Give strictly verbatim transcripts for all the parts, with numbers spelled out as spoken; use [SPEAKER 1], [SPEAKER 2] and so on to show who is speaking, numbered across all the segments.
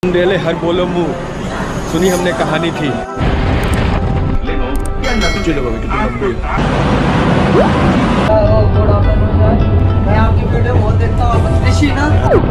[SPEAKER 1] डेले हर बोलो मुँह सुनी हमने कहानी थी। चलो बाबा कितनी लंबी है।
[SPEAKER 2] मैं आपकी वीडियो बहुत देखता हूँ ना।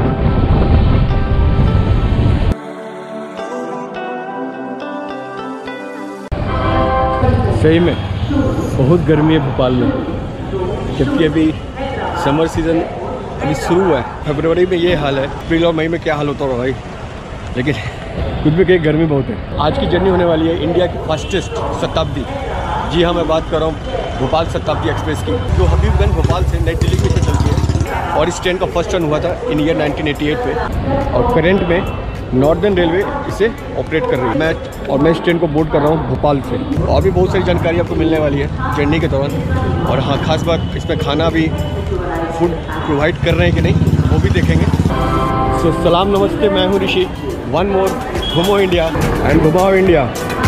[SPEAKER 1] सही में बहुत गर्मी है भोपाल में, जबकि अभी समर सीज़न अभी शुरू हुआ है। फरवरी में ये हाल है, अप्रैल और मई में क्या हाल होता होगा भाई, लेकिन कुछ भी कहीं गर्मी बहुत है। आज की जर्नी होने वाली है इंडिया की फास्टेस्ट शताब्दी, जी हाँ मैं बात कर रहा हूँ भोपाल शताब्दी एक्सप्रेस की, जो हबीबगंज भोपाल से नई दिल्ली की चलती है। और इस ट्रेन का फर्स्ट रन हुआ था in year nineteen eighty eight पे, और करेंट में नॉर्दर्न रेलवे इसे ऑपरेट कर रही है। मैं और मैं इस ट्रेन को बोर्ड कर रहा हूँ भोपाल से। और भी बहुत सारी जानकारी आपको मिलने वाली है जर्नी के दौरान। और हाँ, खास बात इसमें खाना भी फूड प्रोवाइड कर रहे हैं कि नहीं वो भी देखेंगे। सो so, सलाम नमस्ते, मैं हूँ ऋषि। वन मोर घूमो इंडिया एंड घुमाओ इंडिया।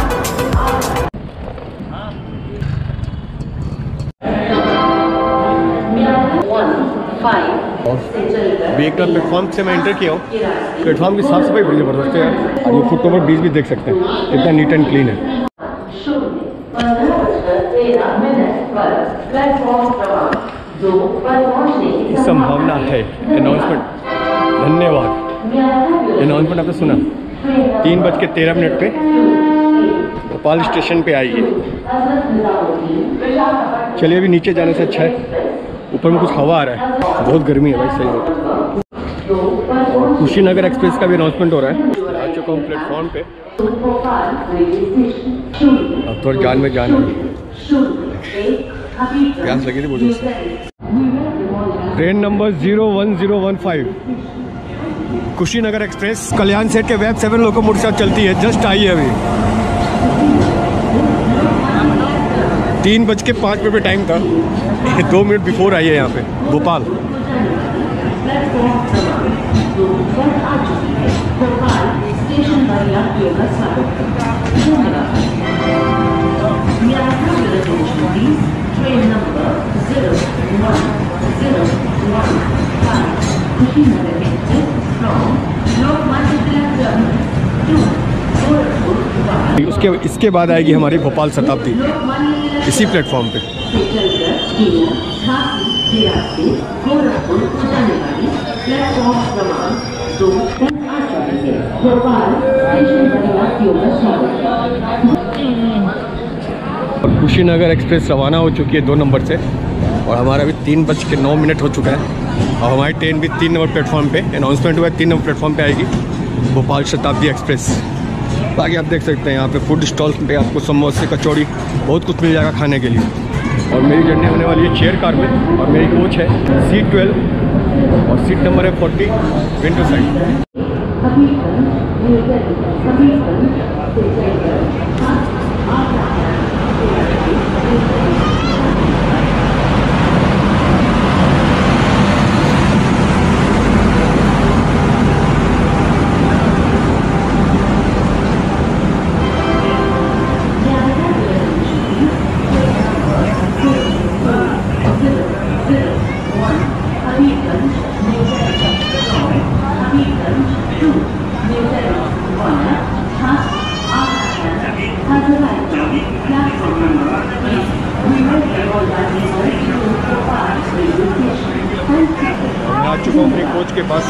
[SPEAKER 1] अभी एक प्लेटफॉर्म से मैं एंटर किया हूँ। प्लेटफॉर्म की साफ सफाई बड़ी ज़बरदस्त है और ये फुट ओवर ब्रिज भी देख सकते हैं कितना नीट एंड क्लीन है। संभावना है अनाउंसमेंट, धन्यवाद। अनाउंसमेंट आपने सुना, तीन बज के तेरह मिनट पे भोपाल स्टेशन पे आई है। चलिए अभी नीचे जाने से अच्छा है, ऊपर में कुछ हवा आ रहा है, बहुत गर्मी है भाई सही में। और कुशीनगर एक्सप्रेस का भी अनाउंसमेंट हो रहा है। आ चुका हूँ प्लेटफॉर्म पे, अब थोड़ी जान में जान आई, प्यास लगी थी मुझे। Train number zero one zero one five Kushinagar express Kalyan सेठ के वेब सेवन लोकोमोटिव साथ चलती है। जस्ट आई है अभी, तीन बज के पाँच मिनट पे टाइम था, दो मिनट बिफोर आई है यहाँ पे भोपाल। उसके इसके बाद आएगी हमारी भोपाल शताब्दी इसी प्लेटफॉर्म पे। और कुशीनगर एक्सप्रेस रवाना हो चुकी है दो नंबर से, और हमारा अभी तीन बज के नौ मिनट हो चुका है और हमारी ट्रेन भी तीन नंबर प्लेटफॉर्म पे अनाउंसमेंट हुआ है, तीन नंबर प्लेटफॉर्म पे आएगी भोपाल शताब्दी एक्सप्रेस। बाकी आप देख सकते हैं यहाँ पे फूड स्टॉल्स पे आपको समोसे कचौड़ी बहुत कुछ मिल जाएगा खाने के लिए। और मेरी जर्नी होने वाली है चेयर कार में, और मेरी कोच है सी ट्वेल्व और सीट नंबर है फोर्टी विंडो साइड। आ चुका हूँ अपने कोच के पास।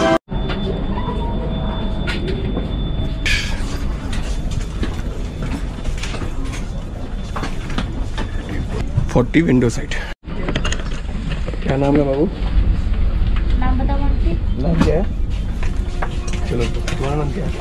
[SPEAKER 1] Forty window side. क्या नाम है बाबू?
[SPEAKER 3] नाम बताओ।
[SPEAKER 1] नाम क्या है? चलो तुम्हारा नाम क्या है?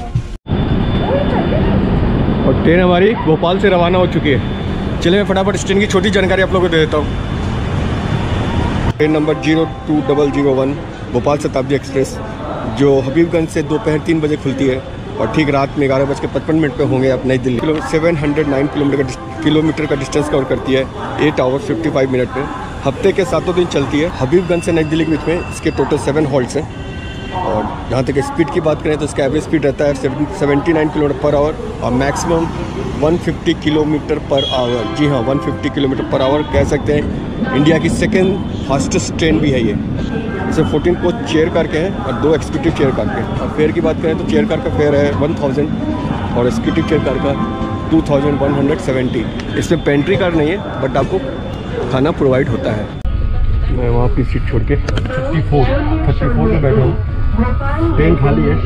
[SPEAKER 1] और ट्रेन हमारी भोपाल से रवाना हो चुकी है। चलिए मैं फटाफट इस ट्रेन की छोटी जानकारी आप लोगों को दे देता हूँ। Train number zero two double zero one Bhopal Shatabdi express, जो हबीबगंज से दोपहर तीन बजे खुलती है और ठीक रात में ग्यारह बज के पचपन मिनट पे होंगे आप New Delhi. Kilo seven hundred nine kilometre का किलोमीटर का डिस्टेंस कवर करती है eight hours fifty five minute में। हफ्ते के सातों दिन चलती है। हबीबगंज से नई दिल्ली के बीच में इसके टोटल सेवन हॉल्ट्स हैं। और जहाँ तक स्पीड की बात करें तो इसका एवरेज स्पीड रहता है seventy nine kilometre per hour और मैक्सिमम एक सौ पचास किलोमीटर पर आवर। जी हाँ, एक सौ पचास किलोमीटर पर आवर कह सकते हैं। इंडिया की सेकेंड फास्टेस्ट ट्रेन भी है ये। इसे चौदह को चेयर कार के हैं और दो एक्सिक्यूटिव चेयर कार के। और फेयर की बात करें तो चेयर कार का फेयर है वन थाउजेंड और एक्सिक्यूटिव चेयर कार का two thousand one hundred seventy. इसमें पेंट्री कार नहीं है बट आपको खाना प्रोवाइड होता है। मैं वहाँ अपनी सीट छोड़ के थर्टी फोर थर्टी फोर में बैठा हूँ। ट्रेन खाली है।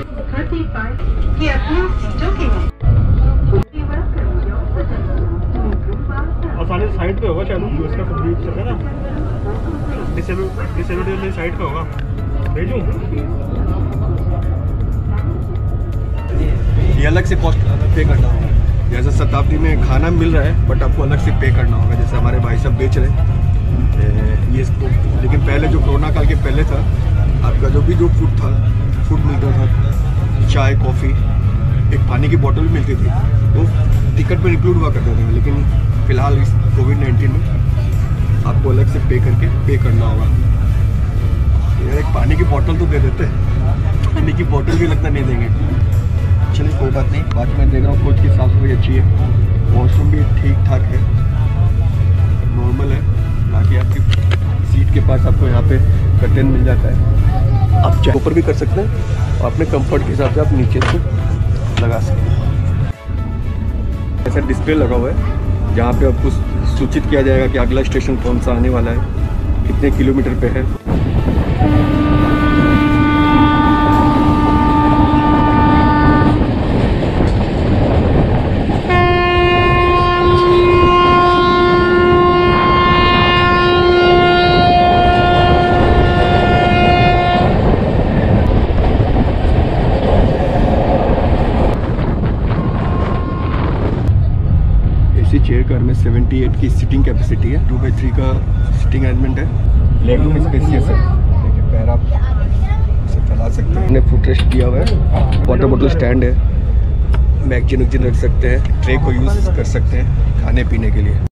[SPEAKER 4] आसानी से साइड पे होगा शायद, उसका कुछ भी चल रहा है ना, डिसेबल डिसेबल साइड पे होगा। भेजूँ
[SPEAKER 1] ये अलग से कॉस्ट पे करना होगा। जैसे शताब्दी में खाना मिल रहा है बट आपको अलग से पे करना होगा। जैसे हमारे भाई साहब बेच रहे हैं ये इसको, लेकिन पहले जो कोरोना काल के पहले था, आपका जो भी जो फूड था, फूड मिलता था, चाय कॉफ़ी, एक पानी की बोतल भी मिलती थी, वो टिकट पर इंक्लूड हुआ करते थे। लेकिन फ़िलहाल इस कोविड नाइन्टीन में आपको अलग से पे करके पे करना होगा। यार एक पानी की बोतल तो दे देते हैं, पानी की बोतल भी लगता नहीं देंगे। चलिए कोई बात नहीं। बाकी मैं देख रहा हूँ कोच की साफ सफाई अच्छी है, वॉशरूम भी ठीक ठाक है, नॉर्मल है। बाकी आपकी सीट के पास आपको यहाँ पे कर्टेन मिल जाता है, आप चाहे ऊपर भी कर सकते हैं और अपने कंफर्ट के हिसाब से आप नीचे से लगा सकते हैं। ऐसा डिस्प्ले लगा हुआ है जहाँ पे आपको सूचित किया जाएगा कि अगला स्टेशन कौन सा आने वाला है, कितने किलोमीटर पे है। इसी चेयर कार में अठहत्तर की सीटिंग कैपेसिटी है, टू बाई थ्री का सीटिंग अरेंजमेंट है। लेग रूम स्पेसियस है, देखिए पैर आप इसे फैला सकते हैं। हमने फुट रेस्ट दिया हुआ है, वाटर बोतल स्टैंड है, मैगजीन वैगजीन रख सकते हैं, ट्रे को यूज़ कर सकते हैं खाने पीने के लिए।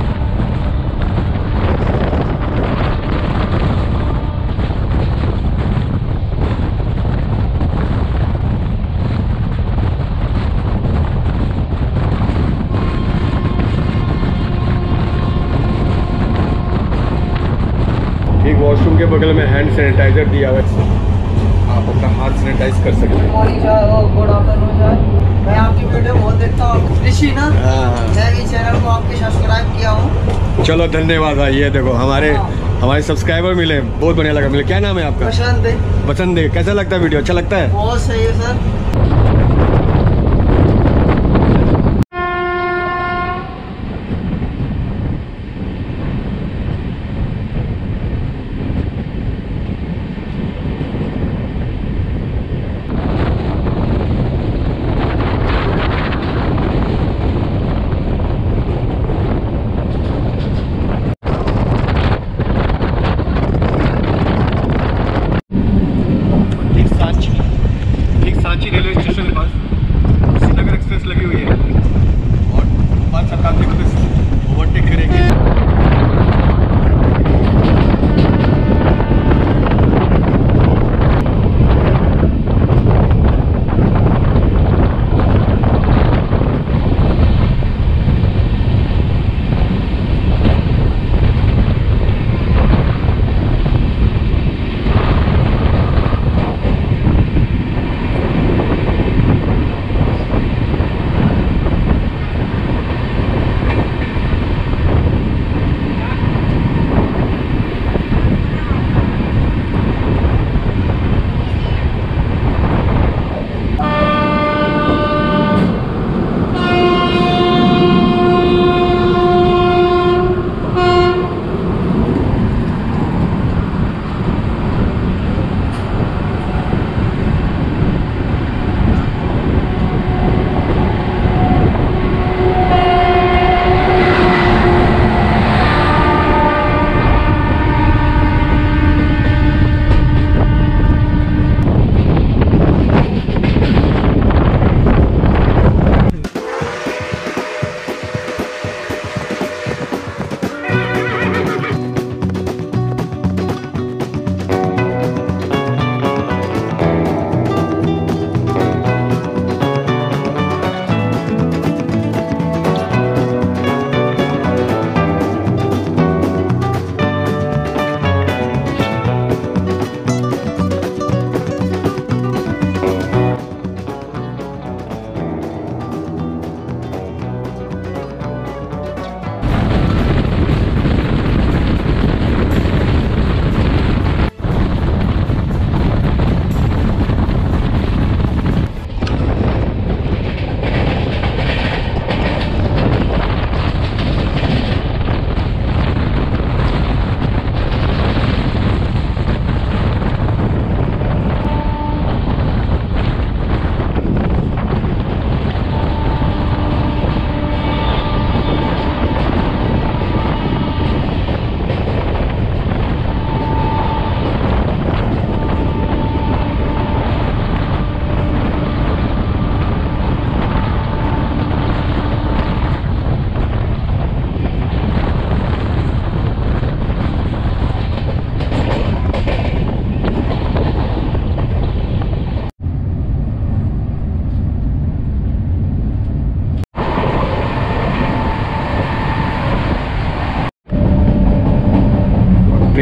[SPEAKER 1] एक वॉशरूम के बगल में हैंड सैनिटाइजर दिया हुआ है, आप अपना हाथ सैनिटाइज कर सकते हैं।
[SPEAKER 2] Morning sir, oh good afternoon sir. मैं आपकी वीडियो बहुत देखता हूँ ऋषि ना,
[SPEAKER 1] हाँ।
[SPEAKER 2] मैं इस चैनल को आपके सब्सक्राइब किया हूँ।
[SPEAKER 1] चलो धन्यवाद भाई। ये देखो हमारे हमारे सब्सक्राइबर मिले, बहुत बढ़िया लगा मिले। क्या नाम है आपका?
[SPEAKER 2] पसंद है।
[SPEAKER 1] पसंद है। कैसा लगता है वीडियो? अच्छा लगता है?
[SPEAKER 2] बहुत सही है सर।
[SPEAKER 1] ठीक सांची रेलवे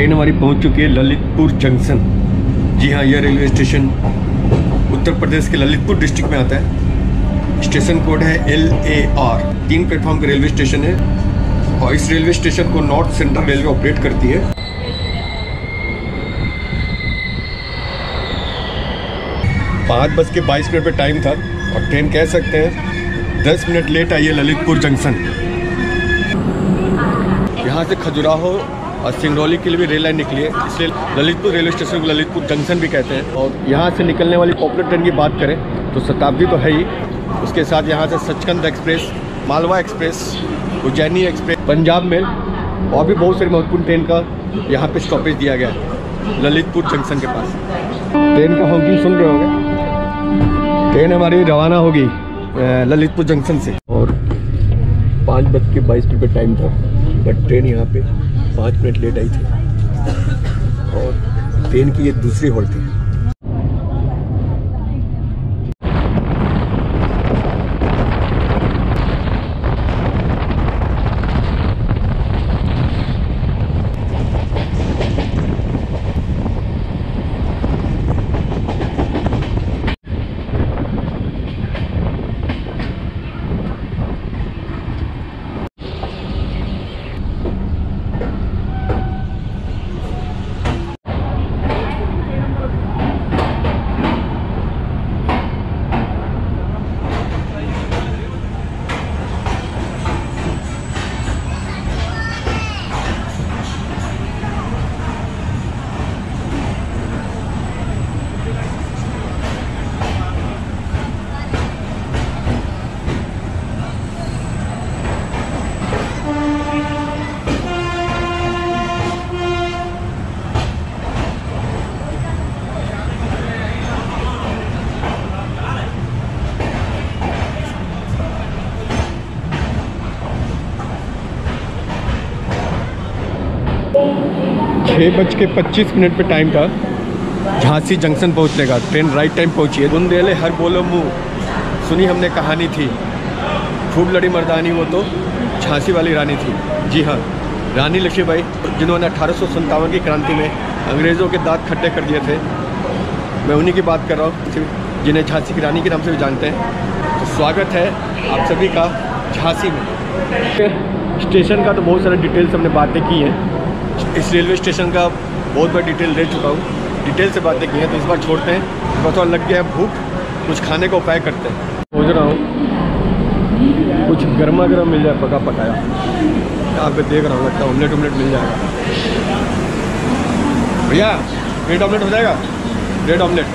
[SPEAKER 1] ट्रेन हमारी पहुंच चुकी है ललितपुर जंक्शन। जी हाँ, यह रेलवे स्टेशन उत्तर प्रदेश के ललितपुर डिस्ट्रिक्ट में आता है। स्टेशन कोड है एल ए आर। तीन प्लेटफॉर्म का रेलवे स्टेशन है और इस रेलवे स्टेशन को नॉर्थ सेंट्रल रेलवे ऑपरेट करती है। पाँच बज के बाईस मिनट पे टाइम था और ट्रेन कह सकते हैं दस मिनट लेट आई है ललितपुर जंक्शन। यहाँ से खजुराहो और सिंगरौली के लिए भी रेल लाइन निकली है, इसलिए ललितपुर रेलवे स्टेशन को ललितपुर जंक्शन भी कहते हैं। और यहाँ से निकलने वाली पॉपुलर ट्रेन की बात करें तो शताब्दी तो है ही, उसके साथ यहाँ से Sachkhand express, Malwa express, Ujjaini express, Punjab mail और भी बहुत सारी महत्वपूर्ण ट्रेन का यहाँ पे स्टॉपेज दिया गया है ललितपुर जंक्शन के पास। ट्रेन का हॉकिंग सुन रहे होंगे। ट्रेन हमारी रवाना होगी ललितपुर जंक्शन से और पाँच बज के बाईस मिनट पर टाइम था, बट ट्रेन यहाँ पे पाँच मिनट लेट आई थी और ट्रेन की ये दूसरी हॉल्ट थी। छः बज के पच्चीस मिनट पे टाइम था झांसी जंक्शन पहुंचने का। ट्रेन राइट टाइम पहुंची है। बुंदेले हर बोलो मुँह, सुनी हमने कहानी थी, खूब लड़ी मर्दानी वो तो झांसी वाली रानी थी। जी हाँ, रानी लक्ष्मीबाई, जिन्होंने अठारह सौ संतावन की क्रांति में अंग्रेज़ों के दांत खट्टे कर दिए थे। मैं उन्हीं की बात कर रहा हूँ जिन्हें झांसी की रानी के नाम से भी जानते हैं। तो स्वागत है आप सभी का झांसी में। स्टेशन का तो बहुत सारे डिटेल्स हमने बातें की हैं, इस रेलवे स्टेशन का बहुत बड़ा डिटेल दे चुका हूँ, डिटेल से बातें की हैं। तो इस बार छोड़ते हैं, थोड़ा थोड़ा लग गया है भूख, कुछ खाने का उपाय करते हैं। सोच रहा हूँ कुछ गर्मा गर्म मिल जाए, पका पकाया। यहाँ पे देख रहा हूँ, लगता है ऑमलेट ऑमलेट मिल जाएगा। भैया ब्रेड ऑमलेट हो जाएगा? ब्रेड ऑमलेट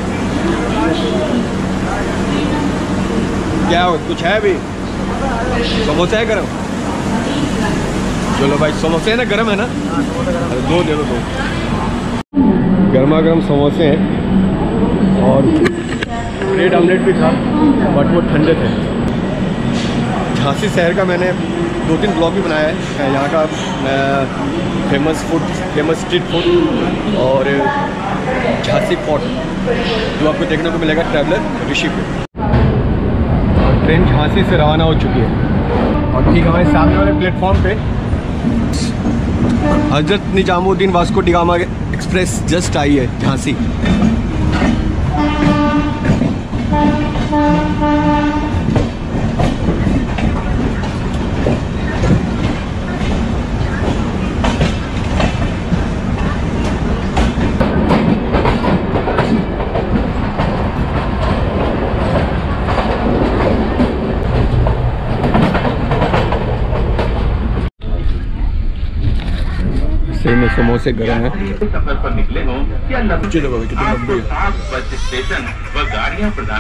[SPEAKER 1] क्या हो, कुछ है अभी? समोसा है गर्म? चलो भाई, समोसे है ना, गर्म है ना? अरे दो दे दो, दो गर्मा गर्म समोसे हैं और ब्रेड ऑमलेट भी था, बट वो ठंडे थे। झांसी शहर का मैंने दो तीन ब्लॉग भी बनाया है, यहाँ का famous food, famous street food और झांसी फोर्ट, जो आपको देखने को मिलेगा ट्रैवलर ऋषि पे। और ट्रेन झांसी से रवाना हो चुकी है और ठीक हमारे सामने वाले प्लेटफॉर्म पे Hazrat Nizamuddin Vasco da Gama express just आई है झांसी। में समोसे गर्म है।
[SPEAKER 5] सफर पर निकले हो या
[SPEAKER 1] चलो कितनी लंबी है।
[SPEAKER 5] बस स्टेशन व गाड़ियां प्रदान।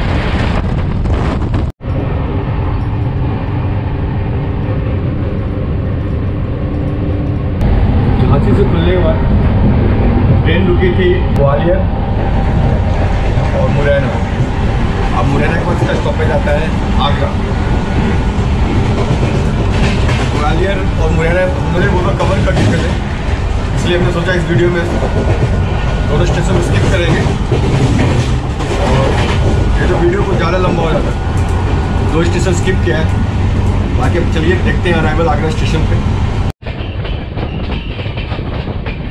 [SPEAKER 1] झांसी से खुलने के बाद ट्रेन रुकी थी ग्वालियर और मुरैना। अब मुरैना के बाद इसका स्टॉपेज आता है आगरा। ग्वालियर और मुरैना हमने वो कवर कर चुके थे, इसलिए हमने सोचा इस वीडियो में दोनों स्टेशन स्किप करेंगे और ये तो वीडियो को ज़्यादा लंबा हो जाता है। दो स्टेशन स्किप किया है, बाकी अब चलिए देखते हैं अराइवल आगरा स्टेशन पे।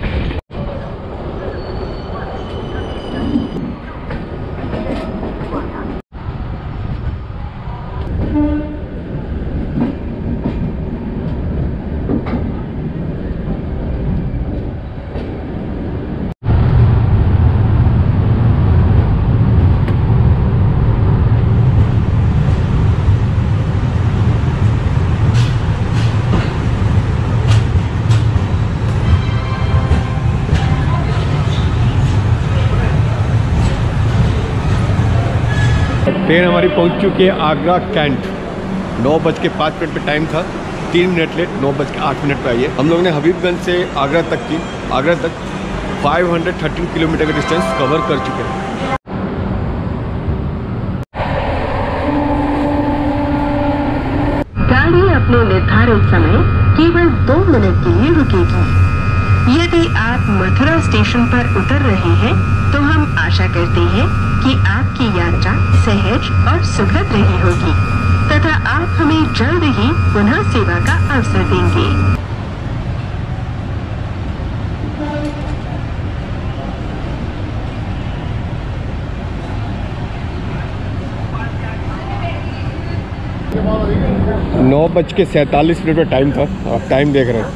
[SPEAKER 1] ट्रेन हमारी पहुंच चुकी है आगरा कैंट। नौ बज के पाँच मिनट पे टाइम था, तीन मिनट लेट, नौ बज के आठ मिनट पे आई है। हम लोग ने हबीबगंज से आगरा तक की आगरा तक पाँच सौ तेरह किलोमीटर का डिस्टेंस कवर कर चुके हैं।
[SPEAKER 6] गाड़ी अपने निर्धारित समय केवल दो मिनट के लिए रुकेगी। यदि आप मथुरा स्टेशन पर उतर रहे हैं तो हम आशा करते हैं कि आपकी यात्रा सहज और सुखद रही होगी तथा आप हमें जल्द ही पुनः सेवा का अवसर देंगे।
[SPEAKER 1] नौ बज के सैंतालीस मिनट में टाइम था, आप टाइम देख रहे हैं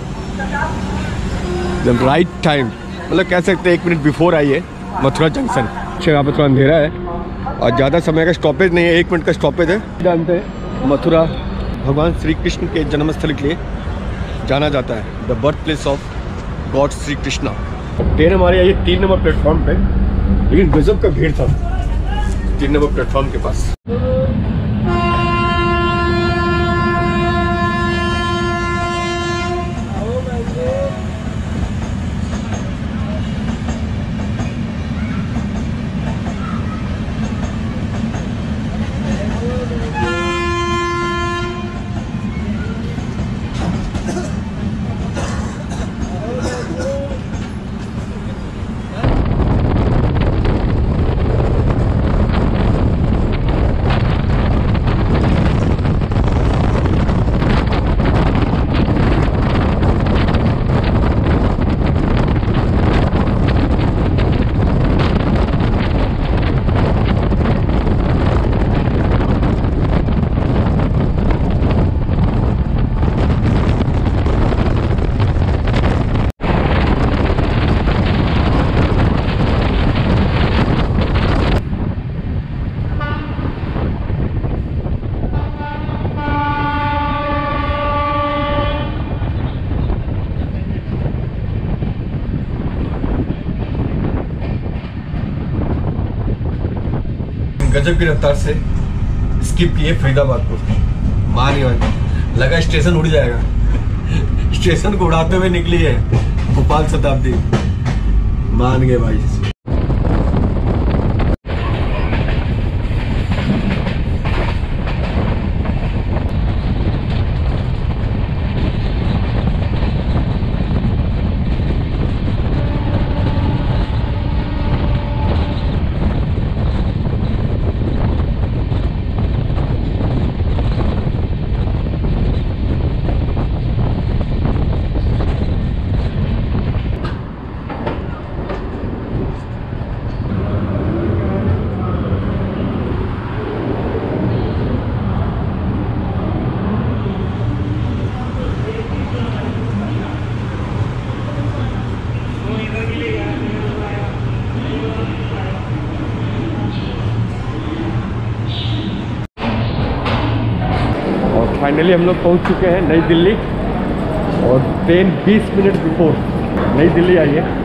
[SPEAKER 1] एकदम राइट टाइम, मतलब कह सकते हैं एक मिनट बिफोर आई है मथुरा जंक्शन। अच्छा यहाँ पर थोड़ा अंधेरा है और ज़्यादा समय का स्टॉपेज नहीं है, एक मिनट का स्टॉपेज है। जानते हैं मथुरा भगवान श्री कृष्ण के जन्मस्थल के लिए जाना जाता है, the birth place of god Shri Krishna. Train हमारी आई है तीन नंबर प्लेटफॉर्म पे, लेकिन गजब का भीड़ था तीन नंबर प्लेटफॉर्म के पास। गजब की रफ्तार से स्किप किए फरीदाबाद को, मान ही मान लगा स्टेशन उड़ जाएगा। स्टेशन को उड़ाते हुए निकली है भोपाल शताब्दी, मान गए भाई। फाइनली हम लोग पहुंच चुके हैं नई दिल्ली और ट्रेन बीस मिनट बिफोर नई दिल्ली आई है।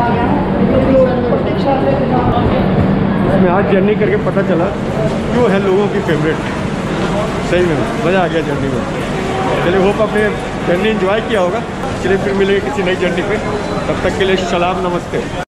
[SPEAKER 1] इसमें आज जर्नी करके पता चला क्यों है लोगों की फेवरेट। सही में मज़ा आ गया जर्नी में। चलिए होप आपने जर्नी एंजॉय किया होगा। चलिए फिर मिलेंगे किसी नई जर्नी पे, तब तक के लिए सलाम नमस्ते।